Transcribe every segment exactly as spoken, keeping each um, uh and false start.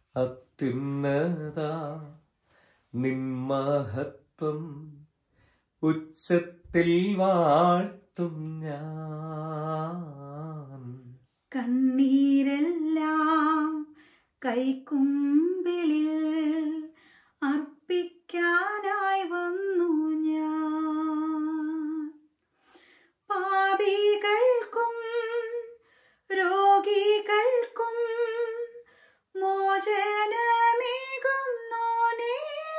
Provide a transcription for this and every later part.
അത്യുന്നത നിൻമഹത്വം ഉച്ചത്തിൽ വാഴ്ത്തും ഞാൻ. കണ്ണീരെല്ലാം കൈക്കുമ്പിളിൽ അർപ്പിക്കാനായി വന്നു ഞാൻ. പാപികൾക്കും രോഗികൾക്കും മോചനമേകുന്നോനേ,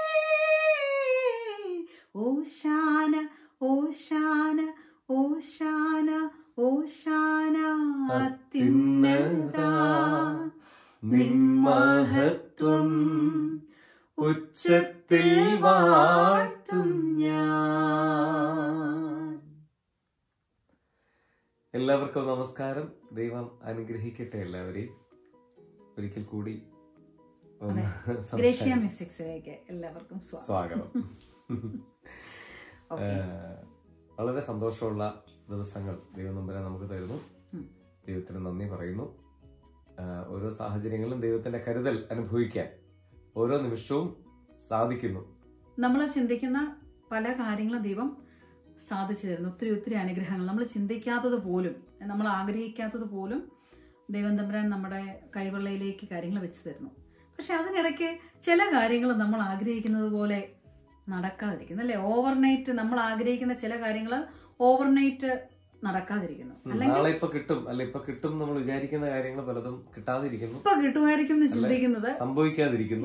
ഓശാന ഓശാന ഓശാന ഓശാന. അത്യുന്നത നിൻമഹത്വം ഉച്ചത്തിൽ വാഴ്ത്തും ഞാൻ. എല്ലാവർക്കും നമസ്കാരം. ദൈവം അനുഗ്രഹിക്കട്ടെ എല്ലാവരെയും. ഒരിക്കൽ കൂടി ഗ്രേഷ്യ മ്യൂസിക്സിലേക്ക് എല്ലാവർക്കും സ്വാഗതം. വളരെ സന്തോഷമുള്ള ദിവസങ്ങൾ ദൈവം നമ്പരെ നമുക്ക് തരുന്നു. ദൈവത്തിന് നന്ദി പറയുന്നു. ഓരോ സാഹചര്യങ്ങളും ദൈവത്തിന്റെ കരുതൽ അനുഭവിക്കാൻ ഓരോ നിമിഷവും സാധിക്കുന്നു. നമ്മൾ ചിന്തിക്കുന്ന പല കാര്യങ്ങളും ദൈവം സാധിച്ചു തരുന്നു. ഒത്തിരി ഒത്തിരി അനുഗ്രഹങ്ങൾ നമ്മൾ ചിന്തിക്കാത്തത് പോലും, നമ്മൾ ആഗ്രഹിക്കാത്തത് പോലും ദൈവം തമ്പുരാൻ നമ്മുടെ കൈവെള്ളയിലേക്ക് കാര്യങ്ങൾ വെച്ച് തരുന്നു. പക്ഷെ അതിനിടയ്ക്ക് ചില കാര്യങ്ങൾ നമ്മൾ ആഗ്രഹിക്കുന്നത് പോലെ നടക്കാതിരിക്കുന്നു, അല്ലെ? ഓവർനൈറ്റ് നമ്മൾ ആഗ്രഹിക്കുന്ന ചില കാര്യങ്ങൾ ഓവർനൈറ്റ് നടക്കാതിരിക്കുന്നു. അല്ലെങ്കിൽ ഇപ്പൊ കിട്ടും അല്ലെ ഇപ്പൊ കിട്ടും നമ്മൾ വിചാരിക്കുന്ന കാര്യങ്ങൾ പലതും കിട്ടാതിരിക്കുന്നു, ഇപ്പൊ കിട്ടുമായിരിക്കും എന്ന് ചിന്തിക്കുന്നത് സംഭവിക്കാതിരിക്കുന്നു.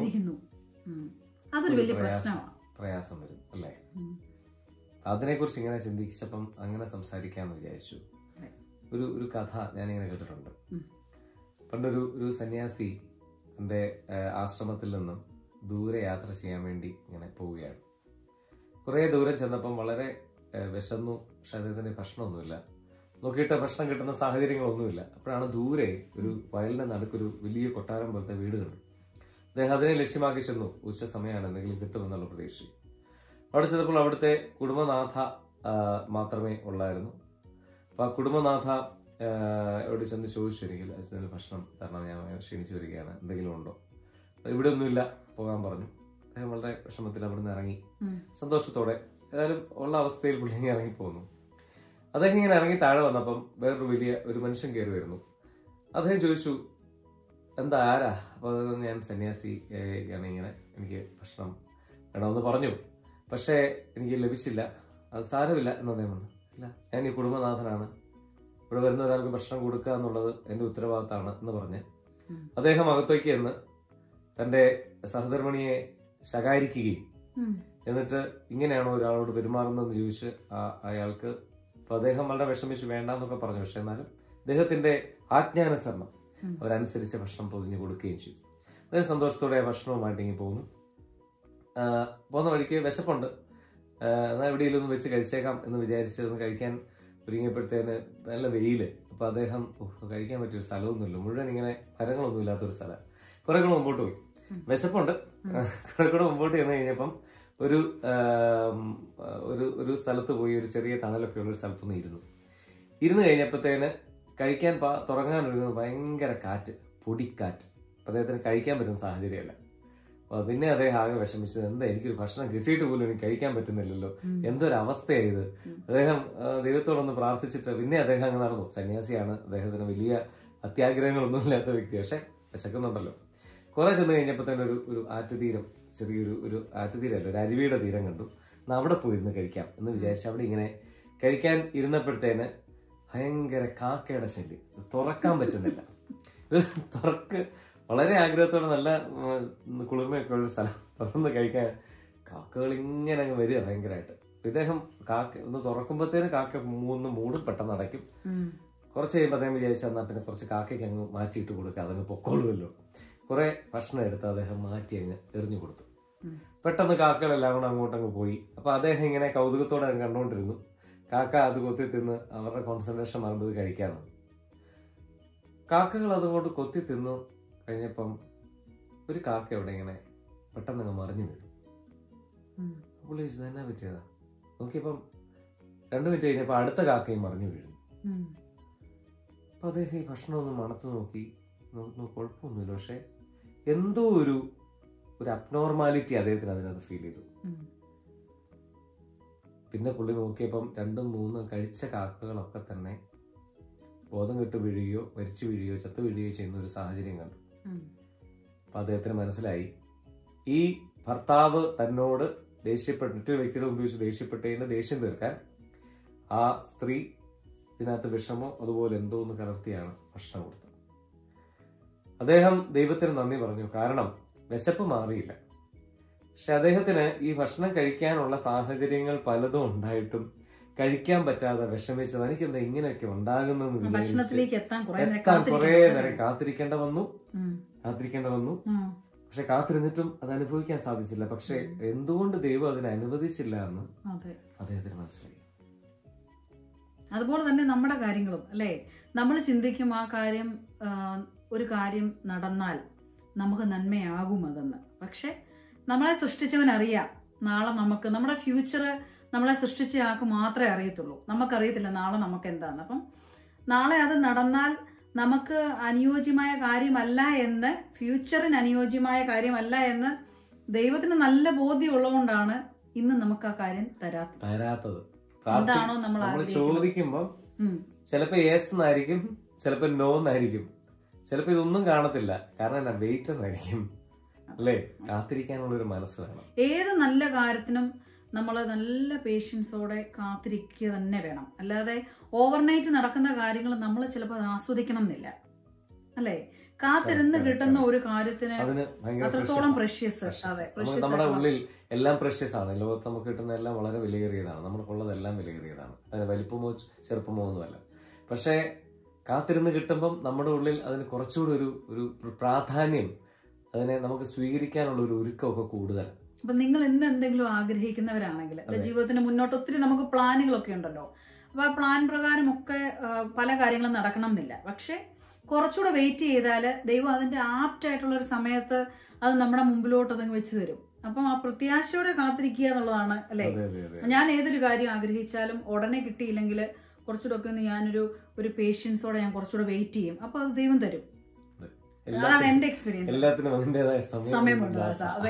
അതൊരു വലിയ പ്രശ്നമാണ്, പ്രയാസം വരും, അല്ലെ? അതിനെ കുറിച്ച് ഇങ്ങനെ ചിന്തിച്ചപ്പം അങ്ങനെ സംസാരിക്കാന്ന് വിചാരിച്ചു. ഒരു ഒരു കഥ ഞാനിങ്ങനെ കേട്ടിട്ടുണ്ട്. പണ്ടൊരു ഒരു സന്യാസി എൻ്റെ ആശ്രമത്തിൽ നിന്നും ദൂരെ യാത്ര ചെയ്യാൻ വേണ്ടി ഇങ്ങനെ പോവുകയാണ്. കുറേ ദൂരം ചെന്നപ്പം വളരെ വിശന്നു. പക്ഷെ അദ്ദേഹത്തിന് ഭക്ഷണമൊന്നുമില്ല. നോക്കിയിട്ട് ഭക്ഷണം കിട്ടുന്ന സാഹചര്യങ്ങളൊന്നുമില്ല. അപ്പോഴാണ് ദൂരെ ഒരു വയലിന്റെ നടുക്കൊരു വലിയ കൊട്ടാരം പോലത്തെ വീട് കണ്ടു. അദ്ദേഹം അതിനെ ലക്ഷ്യമാക്കി ചെന്നു. ഉച്ച സമയമാണ്, എന്തെങ്കിലും കിട്ടുമെന്നുള്ള പ്രതീക്ഷ. അവിടെ ചെന്നപ്പോൾ അവിടുത്തെ കുടുംബനാഥ മാത്രമേ ഉള്ളായിരുന്നു. അപ്പൊ ആ കുടുംബനാഥ എവിടെ ചെന്ന് ചോദിച്ചു, എനിക്ക് അച്ഛന് ഭക്ഷണം തരണം, ഞാൻ ക്ഷണിച്ചു വരികയാണ്, എന്തെങ്കിലും ഉണ്ടോ? ഇവിടെ ഒന്നുമില്ല, പോകാൻ പറഞ്ഞു. അദ്ദേഹം വളരെ വിഷമത്തിൽ അവിടുന്ന് ഇറങ്ങി സന്തോഷത്തോടെ ഏതായാലും ഉള്ള അവസ്ഥയിൽ പുള്ളി ഇറങ്ങി പോന്നു. അദ്ദേഹം ഇങ്ങനെ ഇറങ്ങി താഴെ വന്നപ്പം വേറൊരു വലിയ ഒരു മനുഷ്യൻ കയറി വരുന്നു. അദ്ദേഹം ചോദിച്ചു, എന്താ, ആരാ? അപ്പൊ ഞാൻ സന്യാസി ആണ്, ഇങ്ങനെ എനിക്ക് ഭക്ഷണം വേണമെന്ന് പറഞ്ഞു, പക്ഷേ എനിക്ക് ലഭിച്ചില്ല. അത് സാരമില്ല എന്ന് അദ്ദേഹം പറഞ്ഞു. ഇല്ല, ഞാൻ ഈ കുടുംബനാഥനാണ്, ഇവിടെ വരുന്ന ഒരാൾക്ക് ഭക്ഷണം കൊടുക്കുക എന്നുള്ളത് എന്റെ ഉത്തരവാദിത്തമാണ് എന്ന് പറഞ്ഞ് അദ്ദേഹം അകത്തേക്ക് എന്ന് തന്റെ സഹധർമ്മിണിയെ ശകാരിക്കുകയും എന്നിട്ട് ഇങ്ങനെയാണോ ഒരാളോട് പെരുമാറുന്നതെന്ന് ചോദിച്ച് അയാൾക്ക് അപ്പൊ അദ്ദേഹം വളരെ വിഷമിച്ച് വേണ്ടെന്നൊക്കെ പറഞ്ഞു. പക്ഷെ എന്നാലും അദ്ദേഹത്തിന്റെ ആജ്ഞാനുസരണം അവരനുസരിച്ച് ഭക്ഷണം പൊതിഞ്ഞു കൊടുക്കുകയും ചെയ്യും. അദ്ദേഹം സന്തോഷത്തോടെ ഭക്ഷണവുമായിട്ട് ഇങ്ങനെ പോകുന്നു. പോകുന്ന വഴിക്ക് വിശപ്പുണ്ട്, എന്നാൽ എവിടെയെങ്കിലും ഒന്ന് വെച്ച് കഴിച്ചേക്കാം എന്ന് വിചാരിച്ച് ഒന്ന് കഴിക്കാൻ ഒരുങ്ങിയപ്പോഴത്തേന് നല്ല വെയില്. അപ്പൊ അദ്ദേഹം കഴിക്കാൻ പറ്റിയൊരു സ്ഥലമൊന്നുമില്ല, മുഴുവൻ ഇങ്ങനെ മരങ്ങളൊന്നും ഇല്ലാത്തൊരു സ്ഥലം. കുറെ കൂടെ മുമ്പോട്ട് പോയി, വിശപ്പുണ്ട്. കുറെ കൂടെ മുമ്പോട്ട് ചെന്ന് കഴിഞ്ഞപ്പം ഒരു ഒരു ഒരു സ്ഥലത്ത് പോയി ഒരു ചെറിയ തണലൊക്കെ ഉള്ള ഒരു സ്ഥലത്തൊന്ന് ഇരുന്നു. ഇരുന്ന് കഴിഞ്ഞപ്പോഴത്തേന് കഴിക്കാൻ തുടങ്ങാനൊരു ഭയങ്കര കാറ്റ്, പൊടിക്കാറ്റ്. അപ്പൊ അദ്ദേഹത്തിന് കഴിക്കാൻ പറ്റുന്ന സാഹചര്യമല്ല. അപ്പൊ പിന്നെ അദ്ദേഹം ആകെ വിഷമിച്ചത്, എന്താ എനിക്കൊരു ഭക്ഷണം കിട്ടിയിട്ട് പോലും എനിക്ക് കഴിക്കാൻ പറ്റുന്നില്ലല്ലോ, എന്തൊരവസ്ഥയായത്. അദ്ദേഹം ദൈവത്തോടൊന്ന് പ്രാർത്ഥിച്ചിട്ട് പിന്നെ അദ്ദേഹം അങ്ങ് നടന്നു. സന്യാസിയാണ്, അദ്ദേഹത്തിന് വലിയ അത്യാഗ്രഹങ്ങളൊന്നും ഇല്ലാത്ത വ്യക്തി, പക്ഷെ വിശക്കുന്നുണ്ടല്ലോ. കുറെ ചെന്ന് കഴിഞ്ഞപ്പോഴത്തേന് ഒരു ഒരു ആറ്റുതീരം, ചെറിയൊരു ഒരു ആറ്റുതീരല്ല, ഒരു അരുവിയുടെ തീരം കണ്ടു. എന്നാൽ അവിടെ പോയിരുന്ന് കഴിക്കാം എന്ന് വിചാരിച്ച് അവിടെ ഇങ്ങനെ കഴിക്കാൻ ഇരുന്നപ്പോഴത്തേന് ഭയങ്കര കാക്കയുടെ ശല്യം. തുറക്കാൻ പറ്റുന്നില്ല. ഇത് തുറക്ക് വളരെ ആഗ്രഹത്തോടെ നല്ല കുളിർമയൊക്കെ ഉള്ള സ്ഥലം തുറന്ന് കഴിക്കാൻ കാക്കകൾ ഇങ്ങനെ അങ്ങ് വരിക ഭയങ്കരമായിട്ട്. ഇദ്ദേഹം കാക്ക ഒന്ന് തുറക്കുമ്പോഴത്തേന് കാക്ക മൂന്ന് മൂടും പെട്ടെന്ന് അടയ്ക്കും. കുറച്ച് കഴിയുമ്പോൾ അദ്ദേഹം വിചാരിച്ചാൽ എന്നാൽ പിന്നെ കുറച്ച് കാക്കയ്ക്ക് അങ്ങ് മാറ്റിയിട്ട് കൊടുക്കുക, അതങ്ങ് പൊക്കോളുമല്ലോ. കുറെ ഭക്ഷണം എടുത്ത് അദ്ദേഹം മാറ്റി അങ്ങ് എറിഞ്ഞു കൊടുത്തു. പെട്ടെന്ന് കാക്കകളെല്ലാം കൂടെ അങ്ങോട്ടങ്ങ് പോയി. അപ്പൊ അദ്ദേഹം ഇങ്ങനെ കൗതുകത്തോടെ അത് കണ്ടുകൊണ്ടിരുന്നു. കാക്ക അത് കൊത്തി തിന്ന് അവരുടെ കോൺസെൻട്രേഷൻ മറന്നത് കഴിക്കാറ്. കാക്കകൾ അതുകൊണ്ട് കൊത്തി തിന്നു കഴിഞ്ഞപ്പം ഒരു കാക്ക അവിടെ ഇങ്ങനെ പെട്ടെന്ന് അങ്ങ് മറിഞ്ഞു വീണു. പുള്ളി ചോദിച്ചു, എന്നാ പറ്റിയതാ? നോക്കിയപ്പം രണ്ടു മിനിറ്റ് കഴിഞ്ഞപ്പോ അടുത്ത കാക്കയും മറിഞ്ഞു വീഴുന്നു. അപ്പൊ അദ്ദേഹം ഈ ഭക്ഷണം ഒന്ന് മണത്ത് നോക്കി, കുഴപ്പമൊന്നുമില്ല, പക്ഷെ എന്തോ ഒരു ഒരു അബ്നോർമാലിറ്റി അദ്ദേഹത്തിന് അതിനകത്ത് ഫീൽ ചെയ്തു. പിന്നെ പുള്ളി നോക്കിയപ്പം രണ്ടും മൂന്നും കഴിച്ച കാക്കകളൊക്കെ തന്നെ ബോധം കെട്ട് വീഴുകയോ മരിച്ചു വീഴുകയോ ചത്തു വീഴുകയോ ചെയ്യുന്ന ഒരു സാഹചര്യം കണ്ടു. അപ്പൊ അദ്ദേഹത്തിന് മനസ്സിലായി ഈ ഭർത്താവ് തന്നോട് ദേഷ്യപ്പെട്ട് മറ്റൊരു വ്യക്തിയുടെ മുമ്പിൽ വെച്ച് ദേഷ്യപ്പെട്ടതിന് ദേഷ്യം തീർക്കാൻ ആ സ്ത്രീ ഇതിനകത്ത് വിഷമോ അതുപോലെ എന്തോ ഒന്ന് കലർത്തിയാണ് ഭക്ഷണം കൊടുത്തത്. അദ്ദേഹം ദൈവത്തിന് നന്ദി പറഞ്ഞു, കാരണം വിശപ്പ് മാറിയില്ല. പക്ഷെ അദ്ദേഹത്തിന് ഈ ഭക്ഷണം കഴിക്കാനുള്ള സാഹചര്യങ്ങൾ പലതും ഉണ്ടായിട്ടും കഴിക്കാൻ പറ്റാതെ വിഷമിച്ചത് എനിക്ക് എന്താ ഇങ്ങനെയൊക്കെ ഉണ്ടാകുന്നെന്ന് ഭക്ഷണത്തിലേക്ക് എത്താൻ കുറെ നേരം കാത്തിരിക്കേണ്ട വന്നു കാത്തിരിക്കേണ്ട വന്നു പക്ഷെ കാത്തിരുന്നിട്ടും അത് അനുഭവിക്കാൻ സാധിച്ചില്ല. പക്ഷെ എന്തുകൊണ്ട് ദൈവം അതിനെ അനുവദിച്ചില്ല എന്ന് അദ്ദേഹത്തിന് മനസ്സിലായി. അതുപോലെ തന്നെ നമ്മുടെ കാര്യങ്ങളും അല്ലെ, നമ്മൾ ചിന്തിക്കും ആ കാര്യം ഒരു കാര്യം നടന്നാൽ നമുക്ക് നന്മയാകും അതെന്ന്. പക്ഷെ നമ്മളെ സൃഷ്ടിച്ചവൻ അറിയാം നാളെ നമുക്ക് നമ്മുടെ ഫ്യൂച്ചർ നമ്മളെ സൃഷ്ടിച്ച ആൾക്ക് മാത്രമേ അറിയത്തുള്ളൂ. നമുക്കറിയത്തില്ല നാളെ നമുക്ക് എന്താണ്. അപ്പം നാളെ അത് നടന്നാൽ നമുക്ക് അനുയോജ്യമായ കാര്യമല്ല എന്ന്, ഫ്യൂച്ചറിന് അനുയോജ്യമായ കാര്യമല്ല എന്ന് ദൈവത്തിന് നല്ല ബോധ്യമുള്ളതുകൊണ്ടാണ് ഇന്ന് നമുക്ക് ആ കാര്യം തരാത്തത് തരാത്തത് എന്താണോ നമ്മൾ ചോദിക്കുമ്പോ ചിലപ്പോ യെസ് എന്നായിരിക്കും, ചിലപ്പോ നോ എന്നായിരിക്കും, ചിലപ്പോ ഇതൊന്നും കാണത്തില്ല. കാരണം എന്നാ വെയിറ്റ് എന്നായിരിക്കും അല്ലേ. കാത്തിരിക്കാനുള്ള ഒരു മനസ്സ് വേണം. ഏത് നല്ല കാര്യത്തിനും നമ്മൾ നല്ല പേഷ്യൻസോടെ കാത്തിരിക്കുക തന്നെ വേണം. അല്ലാതെ ഓവർനൈറ്റ് നടക്കുന്ന കാര്യങ്ങൾ നമ്മൾ ചിലപ്പോൾ ആസ്വദിക്കണം എന്നില്ല അല്ലേ. കാത്തിരുന്ന് കിട്ടുന്ന ഒരു കാര്യത്തിന് അത്രത്തോളം പ്രഷ്യസ്. അതെ, നമ്മുടെ ഉള്ളിൽ എല്ലാം പ്രഷ്യസ് ആണ്. ലോകത്ത് നമുക്ക് കിട്ടുന്ന എല്ലാം വളരെ വിലയേറിയതാണ്. നമുക്കുള്ളതെല്ലാം വിലയേറിയതാണ്. അതിന് വലിപ്പമോ ചെറുപ്പമോ ഒന്നുമല്ല. പക്ഷേ കാത്തിരുന്ന് കിട്ടുമ്പം നമ്മുടെ ഉള്ളിൽ അതിന് കുറച്ചുകൂടി ഒരു ഒരു പ്രാധാന്യം, അതിനെ നമുക്ക് സ്വീകരിക്കാനുള്ള ഒരു ഒരുക്കമൊക്കെ കൂടുതൽ. അപ്പൊ നിങ്ങൾ ഇന്ന് എന്തെങ്കിലും ആഗ്രഹിക്കുന്നവരാണെങ്കിൽ ജീവിതത്തിന് മുന്നോട്ട് ഒത്തിരി നമുക്ക് പ്ലാനുകളൊക്കെ ഉണ്ടല്ലോ. അപ്പൊ ആ പ്ലാൻ പ്രകാരം ഒക്കെ പല കാര്യങ്ങളും നടക്കണം എന്നില്ല. പക്ഷെ കുറച്ചുകൂടെ വെയിറ്റ് ചെയ്താല് ദൈവം അതിന്റെ ആപ്റ്റ് ആയിട്ടുള്ള ഒരു സമയത്ത് അത് നമ്മുടെ മുമ്പിലോട്ട് അതങ്ങ് വെച്ച് തരും. അപ്പം ആ പ്രത്യാശയോടെ കാത്തിരിക്കുക എന്നുള്ളതാണ് അല്ലെ. ഞാൻ ഏതൊരു കാര്യം ആഗ്രഹിച്ചാലും ഉടനെ കിട്ടിയില്ലെങ്കിൽ കുറച്ചുകൂടെ ഒക്കെ ഒന്ന് ഞാനൊരു ഒരു പേഷ്യൻസോടെ ഞാൻ കുറച്ചുകൂടെ വെയിറ്റ് ചെയ്യും. അപ്പൊ അത് ദൈവം തരും. അതാണ് എന്റെ എക്സ്പീരിയൻസ്. എല്ലാത്തിനും അതിന്റേതായ സമയമുണ്ട്.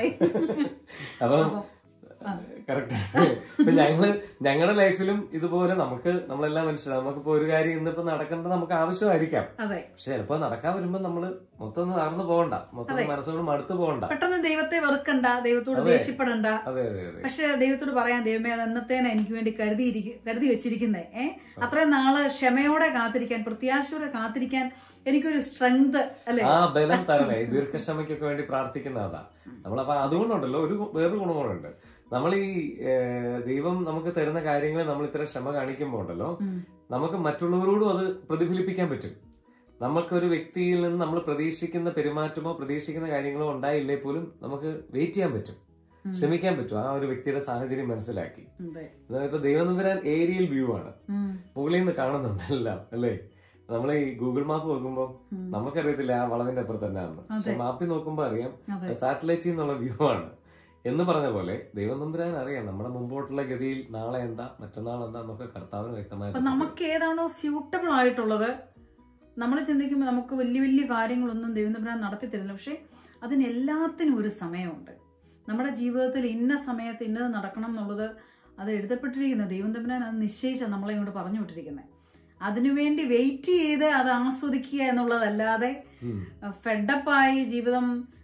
അപ്പം കറക്റ്റ്. ഇപ്പൊ ഞങ്ങള് ഞങ്ങളുടെ ലൈഫിലും ഇതുപോലെ നമുക്ക് നമ്മളെല്ലാം മനുഷ്യരാണ്. നമുക്കിപ്പോ ഒരു കാര്യം ഇന്നിപ്പോ നടക്കേണ്ടത് നമുക്ക് ആവശ്യമായിരിക്കാം. പക്ഷെ ചിലപ്പോ നടക്കാൻ വരുമ്പോ നമ്മള് മൊത്തം നടന്നു പോകണ്ട, മൊത്തം മനസ്സോട് മടുത്തു പോകണ്ട, പെട്ടെന്ന് ദൈവത്തെ വെറുക്കണ്ട, ദൈവത്തോട് ദേഷ്യപ്പെടണ്ട. പക്ഷെ ദൈവത്തോട് പറയാം, ദൈവമേ അത് എന്നത്തേനെ എനിക്ക് വേണ്ടി കരുതിയിരിക്കും കരുതി വെച്ചിരിക്കുന്നേ. ഏഹ് അത്രയും നാള് ക്ഷമയോടെ കാത്തിരിക്കാൻ, പ്രത്യാശയോടെ കാത്തിരിക്കാൻ എനിക്കൊരു സ്ട്രെങ്ത് അല്ലെ, ആ ബലം തരണേ. ദീർഘക്ഷമയ്ക്കൊക്കെ വേണ്ടി പ്രാർത്ഥിക്കുന്ന അതാ നമ്മളപ്പോ. അതുകൊണ്ടുണ്ടല്ലോ ഒരു വേറൊരു ഗുണങ്ങളുണ്ട്. നമ്മൾ ഈ ദൈവം നമുക്ക് തരുന്ന കാര്യങ്ങൾ നമ്മൾ ഇത്ര ക്ഷമ കാണിക്കുമ്പോ ഉണ്ടല്ലോ, നമുക്ക് മറ്റുള്ളവരോടും അത് പ്രതിഫലിപ്പിക്കാൻ പറ്റും. നമുക്കൊരു വ്യക്തിയിൽ നിന്ന് നമ്മൾ പ്രതീക്ഷിക്കുന്ന പെരുമാറ്റമോ പ്രതീക്ഷിക്കുന്ന കാര്യങ്ങളോ ഉണ്ടായില്ലേ പോലും നമുക്ക് വെയിറ്റ് ചെയ്യാൻ പറ്റും, ക്ഷമിക്കാൻ പറ്റും. ആ ഒരു വ്യക്തിയുടെ സാഹചര്യം മനസ്സിലാക്കി. ഇപ്പൊ ദൈവം നമ്പരാൻ ഏരിയൽ വ്യൂ ആണ്, മുകളിൽ നിന്ന് കാണുന്നുണ്ടല്ലോ അല്ലേ. നമ്മൾ ഈ ഗൂഗിൾ മാപ്പ് നോക്കുമ്പോ നമുക്കറിയത്തില്ല ആ വളവിന്റെ അപ്പുറത്ത് തന്നെയാണ്. പക്ഷെ മാപ്പിൽ നോക്കുമ്പോ അറിയാം സാറ്റലൈറ്റിൽ നിന്നുള്ള വ്യൂ ആണ്. എന്ന് പറഞ്ഞ പോലെ ദൈവം നമ്പുരാൻ അറിയാം നമ്മുടെ മുമ്പോട്ടുള്ള ഗതിയിൽ നാളെ എന്താ മറ്റന്നാൾ എന്താ എന്നൊക്കെ കർത്താവിന് വ്യക്തമായി. നമുക്ക് ഏതാണോ സ്യൂട്ടബിൾ ആയിട്ടുള്ളത് നമ്മൾ ചിന്തിക്കുമ്പോൾ നമുക്ക് വലിയ വലിയ കാര്യങ്ങളൊന്നും ദൈവം നമ്പുരാൻ നടത്തി തരില്ല. പക്ഷെ അതിനെല്ലാത്തിനും ഒരു സമയമുണ്ട്. നമ്മുടെ ജീവിതത്തിൽ ഇന്ന സമയത്ത് ഇന്നത് നടക്കണം എന്നുള്ളത് അത് എഴുതപ്പെട്ടിരിക്കുന്നത് ദൈവം തമ്പുരാൻ അത് നിശ്ചയിച്ചാണ് നമ്മളെ ഇങ്ങോട്ട് പറഞ്ഞു വിട്ടിരിക്കുന്നത്. അതിനുവേണ്ടി വെയിറ്റ് ചെയ്ത് അത് ആസ്വദിക്കുക എന്നുള്ളതല്ലാതെ ഫെഡപ്പായി ജീവിതം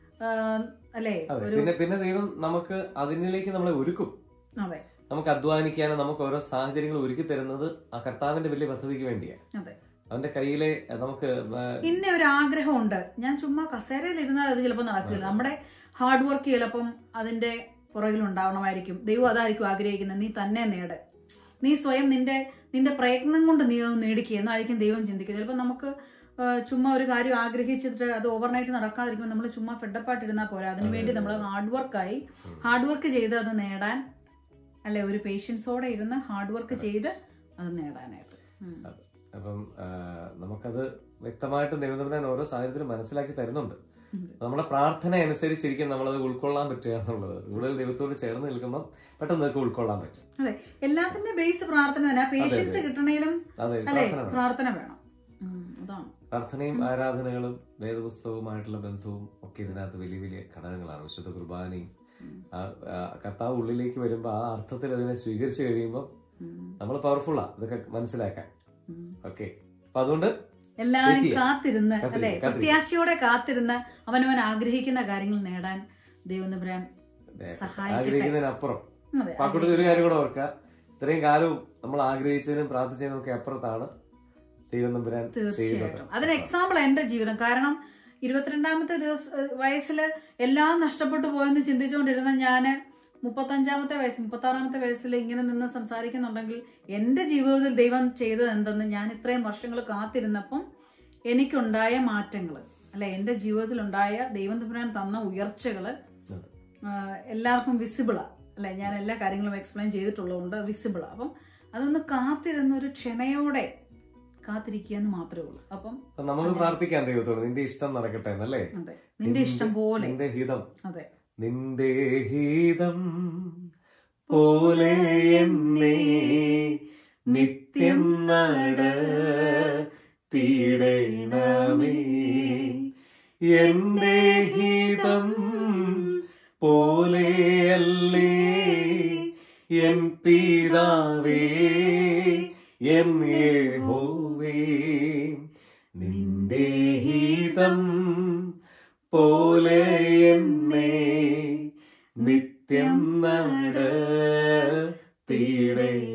അല്ലേ. പിന്നെ പിന്നെ ദൈവം നമുക്ക് അതിനിലേക്ക് നമ്മളെ ഒരുക്കും. അതെ, നമുക്ക് അധ്വാനിക്കാനും നമുക്ക് ഓരോ സാഹചര്യങ്ങൾ ഒരുക്കി തരുന്നത് ആ കർത്താവിന്റെ വലിയ പദ്ധതിക്ക് വേണ്ടിയാണ്. അതെ, അവന്റെ കയ്യിലെ നമുക്ക് ഇന്ന ഒരു ആഗ്രഹമുണ്ട്, ഞാൻ ചുമ്മാ കസേരയിൽ ഇരുന്നാൽ അത് ചിലപ്പോൾ നടക്കില്ല. നമ്മുടെ ഹാർഡ് വർക്ക് ചിലപ്പം അതിന്റെ പുറകിലുണ്ടാവണമായിരിക്കും. ദൈവം അതായിരിക്കും ആഗ്രഹിക്കുന്നത്. നീ തന്നെ നേട്, നീ സ്വയം നിന്റെ നിന്റെ പ്രയത്നം കൊണ്ട് നീ ഒന്ന് നേടിക്കുക എന്നായിരിക്കും ദൈവം ചിന്തിക്കുന്നത്. ചിലപ്പോൾ നമുക്ക് ചുമ്മാ ഒരു കാര്യം ആഗ്രഹിച്ചിട്ട് അത് ഓവർനൈറ്റ് നടക്കാതിരിക്കുമ്പോൾ നമ്മൾ ചുമ്മാ ഫെഡപ്പായിട്ടിരുന്നാൽ പോരാ. അതിനുവേണ്ടി നമ്മൾ ഹാർഡ് വർക്കായി ഹാർഡ് വർക്ക് ചെയ്ത് അത് നേടാൻ അല്ലെ, ഒരു പേഷ്യൻസോടെ ഇരുന്ന് ഹാർഡ് വർക്ക് ചെയ്ത് അത് നേടാനായിട്ട്. അപ്പം നമുക്കത് വ്യക്തമായിട്ട് ദൈവം ഓരോ സാഹചര്യത്തിലും മനസ്സിലാക്കി തരുന്നുണ്ട്. നമ്മുടെ പ്രാർത്ഥന അനുസരിച്ചിരിക്കും നമ്മളത് ഉൾക്കൊള്ളാൻ പറ്റുക എന്നുള്ളത്. കൂടുതൽ ദൈവത്തോട് ചേർന്ന് നിൽക്കുമ്പോൾ പെട്ടെന്ന് നിങ്ങൾക്ക് ഉൾക്കൊള്ളാൻ പറ്റും. അതെ, എല്ലാത്തിന്റെ ബേസ് പ്രാർത്ഥന തന്നെ. പേഷ്യൻസ് കിട്ടണേലും പ്രാർത്ഥന വേണം. അതാണ്. പ്രാർത്ഥനയും ആരാധനകളും വേദപുസ്തകവുമായിട്ടുള്ള ബന്ധവും ഒക്കെ ഇതിനകത്ത് വലിയ വലിയ ഘടകങ്ങളാണ്. വിശുദ്ധ കുർബാനയും കർത്താവ് ഉള്ളിലേക്ക് വരുമ്പോ ആ അർത്ഥത്തിൽ അതിനെ സ്വീകരിച്ചു കഴിയുമ്പോൾ നമ്മൾ പവർഫുള്ളാ ഇതൊക്കെ മനസ്സിലാക്കാൻ. ഓക്കെ, അപ്പൊ അതുകൊണ്ട് എല്ലാവരും കാത്തിരുന്ന് അല്ലെ, പ്രത്യാശയോടെ കാത്തിരുന്ന് അവനവൻ ആഗ്രഹിക്കുന്ന കാര്യങ്ങൾ നേടാൻ ദൈവം തമ്പുരാൻ ആഗ്രഹിക്കുന്നതിനപ്പുറം. പാക്കുട്ടി ഒരു കാര്യം കൂടെ ഓർക്കുക, ഇത്രയും കാലവും നമ്മൾ ആഗ്രഹിച്ചതിനും പ്രാർത്ഥിച്ചതിനും ഒക്കെ അപ്പുറത്താണ് ദൈവം തമ്പുരാൻ. തീർച്ചയായിട്ടും അതിന് എക്സാമ്പിൾ എന്റെ ജീവിതം. കാരണം ഇരുപത്തിരണ്ടാമത്തെ ദിവസം വയസ്സില് എല്ലാം നഷ്ടപ്പെട്ടു പോയെന്ന് ചിന്തിച്ചുകൊണ്ടിരുന്ന ഞാന് മുപ്പത്തഞ്ചാമത്തെ വയസ്സ് മുപ്പത്തി ആറാമത്തെ വയസ്സിൽ ഇങ്ങനെ നിന്ന് സംസാരിക്കുന്നുണ്ടെങ്കിൽ എന്റെ ജീവിതത്തിൽ ദൈവം ചെയ്തത് എന്തെന്ന് ഞാൻ ഇത്രയും വർഷങ്ങൾ കാത്തിരുന്നപ്പം എനിക്കുണ്ടായ മാറ്റങ്ങൾ അല്ലെ, എന്റെ ജീവിതത്തിൽ ഉണ്ടായ ദൈവം തമ്പുരാൻ തന്ന ഉയർച്ചകള് എല്ലാവർക്കും വിസിബിളാ അല്ലെ. ഞാൻ എല്ലാ കാര്യങ്ങളും എക്സ്പ്ലെയിൻ ചെയ്തിട്ടുള്ളതുകൊണ്ട് വിസിബിളാ. അപ്പം അതൊന്ന് കാത്തിരുന്ന ഒരു ക്ഷമയോടെ കാത്തിരിക്കുക എന്ന് മാത്രമേ ഉള്ളൂ. അപ്പം നമുക്ക് പ്രാർത്ഥിക്കാൻ ദൈവത്തോട് നിന്റെ ഇഷ്ടം നടക്കട്ടെ എന്നല്ലേ. അതെ, നിന്റെ ഇഷ്ടം പോലെ, നിന്റെ ഹിതം. അതെ, നിന്റെ ഹിതം പോലെ എന്നെ നിത്യം നടത്തിയിടണമേ. എന്റെ ഹിതം പോലെയല്ലേ എൻ പിതാവേ എൻ യഹോവേ. നിന്റെ ഹിതം പോലെ എന്നെ നിത്യം നടത്തിയിടണമേ.